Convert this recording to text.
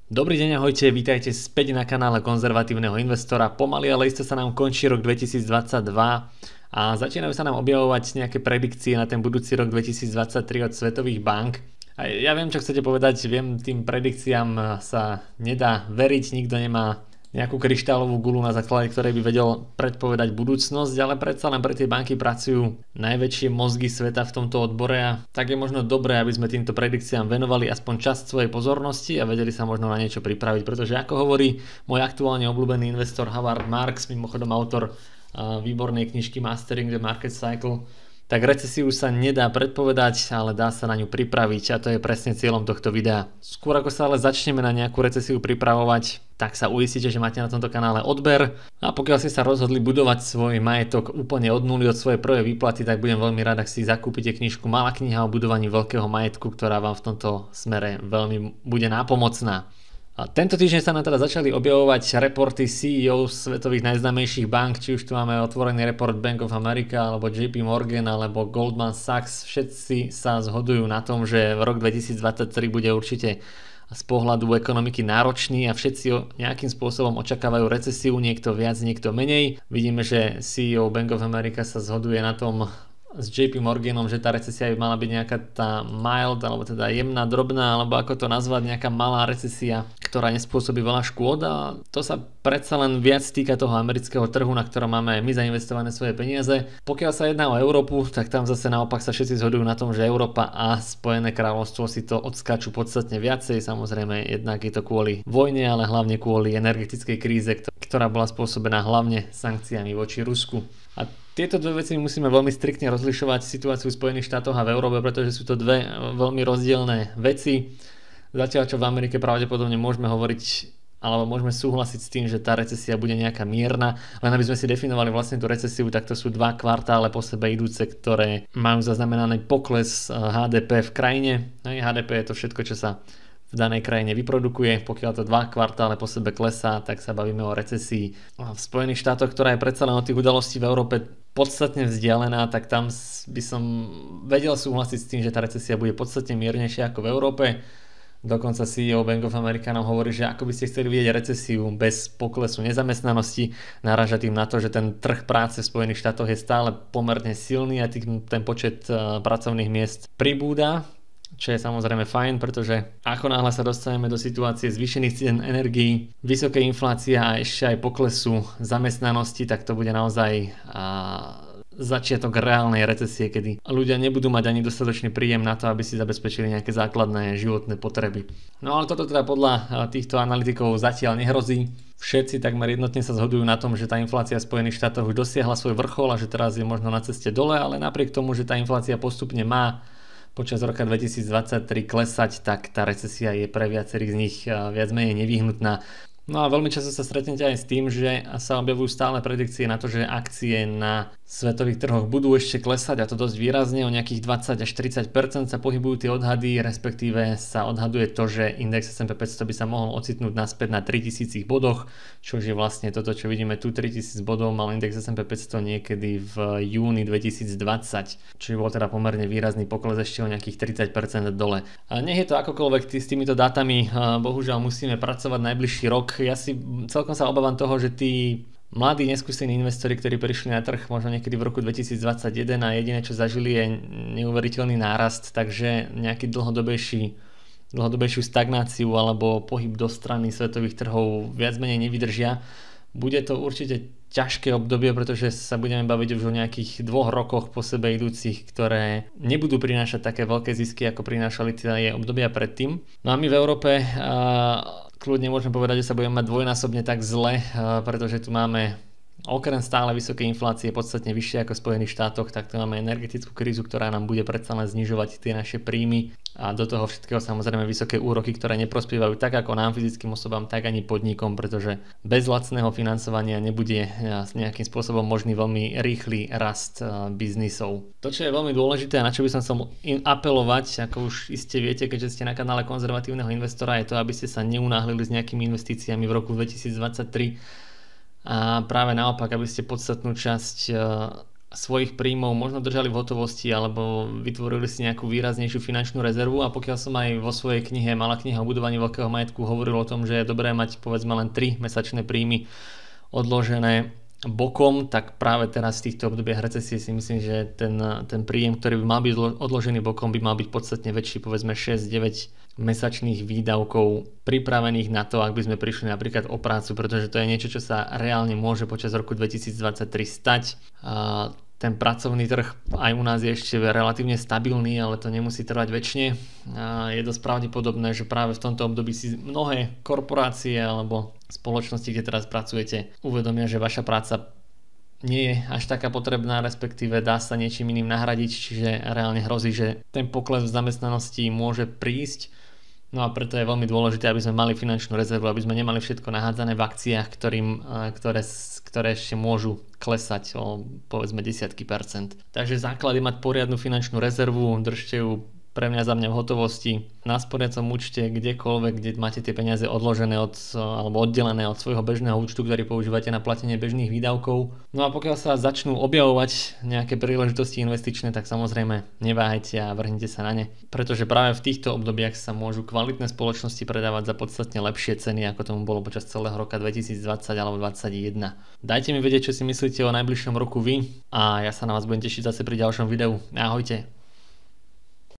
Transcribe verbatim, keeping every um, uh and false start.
Dobrý deň, ahojte, vítajte späť na kanále konzervatívneho investora. Pomaly, ale isto sa nám končí rok dvetisícdvadsaťdva a začínajú sa nám objavovať nejaké predikcie na ten budúci rok dvetisícdvadsaťtri od svetových bank. A ja viem, čo chcete povedať, viem, tým predikciám sa nedá veriť, nikto nemá nejakú kryštálovú gulu, na základe ktorej by vedel predpovedať budúcnosť, ale predsa len pre tie banky pracujú najväčšie mozgy sveta v tomto odbore a tak je možno dobré, aby sme týmto predikciám venovali aspoň časť svojej pozornosti a vedeli sa možno na niečo pripraviť, pretože ako hovorí môj aktuálne obľúbený investor Howard Marks, mimochodom autor výbornej knižky Mastering the Market Cycle, tak recesiu sa nedá predpovedať, ale dá sa na ňu pripraviť a to je presne cieľom tohto videa. Skôr ako sa ale začneme na nejakú recesiu pripravovať, tak sa uistíte, že máte na tomto kanále odber a pokiaľ ste sa rozhodli budovať svoj majetok úplne od nuly, od svojej prvej výplaty, tak budem veľmi rád, ak si zakúpite knižku Malá kniha o budovaní veľkého majetku, ktorá vám v tomto smere veľmi bude nápomocná. A tento týždeň sa nám teda začali objavovať reporty C E O svetových najznámejších bank, či už tu máme otvorený report Bank of America, alebo J P Morgan, alebo Goldman Sachs. Všetci sa zhodujú na tom, že rok dvetisícdvadsaťtri bude určite z pohľadu ekonomiky náročný a všetci nejakým spôsobom očakávajú recesiu, niekto viac, niekto menej. Vidíme, že C E O Bank of America sa zhoduje na tom s J P Morganom, že tá recesia by mala byť nejaká tá mild, alebo teda jemná, drobná, alebo ako to nazvať, nejaká malá recesia, ktorá nespôsobí veľa škôd a to sa predsa len viac týka toho amerického trhu, na ktorom máme aj my zainvestované svoje peniaze. Pokiaľ sa jedná o Európu, tak tam zase naopak sa všetci zhodujú na tom, že Európa a Spojené kráľovstvo si to odskáču podstatne viacej, samozrejme jednak je to kvôli vojne, ale hlavne kvôli energetickej kríze, ktorá bola spôsobená hlavne sankciami voči Rusku. A tieto dve veci musíme veľmi striktne rozlišovať, situáciu v Spojených štátoch a v Európe, pretože sú to dve veľmi rozdielne veci. Zatiaľ čo v Amerike pravdepodobne môžeme hovoriť alebo môžeme súhlasiť s tým, že tá recesia bude nejaká mierna, len aby sme si definovali vlastne tú recesiu, tak to sú dva kvartále po sebe idúce, ktoré majú zaznamenaný pokles H D P v krajine. H D P je to všetko, čo sa v danej krajine vyprodukuje. Pokiaľ to dva kvartále po sebe klesá, tak sa bavíme o recesii. A v Spojených štátoch, ktorá je predsa len od tých udalostí v Európe podstatne vzdialená, tak tam by som vedel súhlasiť s tým, že tá recesia bude podstatne miernejšia ako v Európe. Dokonca C E O Bank of America nám hovorí, že ako by ste chceli vidieť recesiu bez poklesu nezamestnanosti, naráža tým na to, že ten trh práce v Spojených štátoch je stále pomerne silný a tým, ten počet pracovných miest pribúda, čo je samozrejme fajn, pretože ako náhle sa dostaneme do situácie zvýšených cien energií, vysokej inflácie a ešte aj poklesu zamestnanosti, tak to bude naozaj a, začiatok reálnej recesie, kedy ľudia nebudú mať ani dostatočný príjem na to, aby si zabezpečili nejaké základné životné potreby. No ale toto teda podľa týchto analytikov zatiaľ nehrozí. Všetci takmer jednotne sa zhodujú na tom, že tá inflácia v Spojených štátoch už dosiahla svoj vrchol a že teraz je možno na ceste dole, ale napriek tomu, že tá inflácia postupne má počas roka dvetisícdvadsaťtri klesať, tak tá recesia je pre viacerých z nich viac menej nevyhnutná. No a veľmi často sa stretnete aj s tým, že sa objavujú stále predikcie na to, že akcie na svetových trhoch budú ešte klesať a to dosť výrazne, o nejakých dvadsať až tridsať percent sa pohybujú tie odhady, respektíve sa odhaduje to, že index es and pé päťsto by sa mohol ocitnúť naspäť na tritisíc bodoch, čo je vlastne toto, čo vidíme tu, tritisíc bodov mal index es and pé päťsto niekedy v júni dvetisícdvadsať, čo bol teda pomerne výrazný pokles ešte o nejakých tridsať percent dole. A nech je to akokoľvek, s týmito dátami bohužiaľ musíme pracovať najbližší rok. Ja si celkom sa obávam toho, že tí mladí neskúsení investori, ktorí prišli na trh možno niekedy v roku dvetisícdvadsaťjeden a jediné čo zažili je neuveriteľný nárast, takže nejaký dlhodobejší, dlhodobejšiu stagnáciu alebo pohyb do strany svetových trhov viac menej nevydržia. Bude to určite ťažké obdobie, pretože sa budeme baviť už o nejakých dvoch rokoch po sebe idúcich, ktoré nebudú prinášať také veľké zisky, ako prinášali tie obdobia predtým. No a my v Európe uh, kľudne môžeme povedať, že sa budeme mať dvojnásobne tak zle, pretože tu máme okrem stále vysokej inflácie podstatne vyššie ako v Spojených štátoch, tak tu máme energetickú krízu, ktorá nám bude predsa len znižovať tie naše príjmy a do toho všetkého samozrejme vysoké úroky, ktoré neprospievajú tak ako nám fyzickým osobám, tak ani podnikom, pretože bez lacného financovania nebude nejakým spôsobom možný veľmi rýchly rast biznisov. To, čo je veľmi dôležité a na čo by som chcel apelovať, ako už iste viete, keďže ste na kanále konzervatívneho investora, je to, aby ste sa neunáhlili s nejakými investíciami v roku dvetisícdvadsaťtri. A práve naopak, aby ste podstatnú časť svojich príjmov možno držali v hotovosti alebo vytvorili si nejakú výraznejšiu finančnú rezervu. A pokiaľ som aj vo svojej knihe Malá kniha o budovaní veľkého majetku hovoril o tom, že je dobré mať povedzme len tri mesačné príjmy odložené bokom, tak práve teraz v týchto obdobiach recesie si myslím, že ten, ten príjem, ktorý by mal byť odložený bokom, by mal byť podstatne väčší, povedzme šesť deväť mesačných výdavkov pripravených na to, ak by sme prišli napríklad o prácu, pretože to je niečo, čo sa reálne môže počas roku dvetisíctridsaťtri stať. A ten pracovný trh aj u nás je ešte relatívne stabilný, ale to nemusí trvať väčšine. A je dosť pravdepodobné, že práve v tomto období si mnohé korporácie alebo spoločnosti, kde teraz pracujete, uvedomia, že vaša práca nie je až taká potrebná, respektíve dá sa niečím iným nahradiť, čiže reálne hrozí, že ten pokles v zamestnanosti môže prísť. No a preto je veľmi dôležité, aby sme mali finančnú rezervu, aby sme nemali všetko nahádzané v akciách, ktorým, ktoré, ktoré ešte môžu klesať o povedzme desiatky percent. Takže základ je mať poriadnu finančnú rezervu, držte ju pre mňa za mňa v hotovosti na sporiacom účte, kdekoľvek, kde máte tie peniaze odložené od, alebo oddelené od svojho bežného účtu, ktorý používate na platenie bežných výdavkov. No a pokiaľ sa začnú objavovať nejaké príležitosti investičné, tak samozrejme neváhajte a vrhnite sa na ne, pretože práve v týchto obdobiach sa môžu kvalitné spoločnosti predávať za podstatne lepšie ceny, ako tomu bolo počas celého roka dvetisícdvadsať alebo dvadsaťjeden. Dajte mi vedieť, čo si myslíte o najbližšom roku vy a ja sa na vás budem tešiť zase pri ďalšom videu. Ahojte.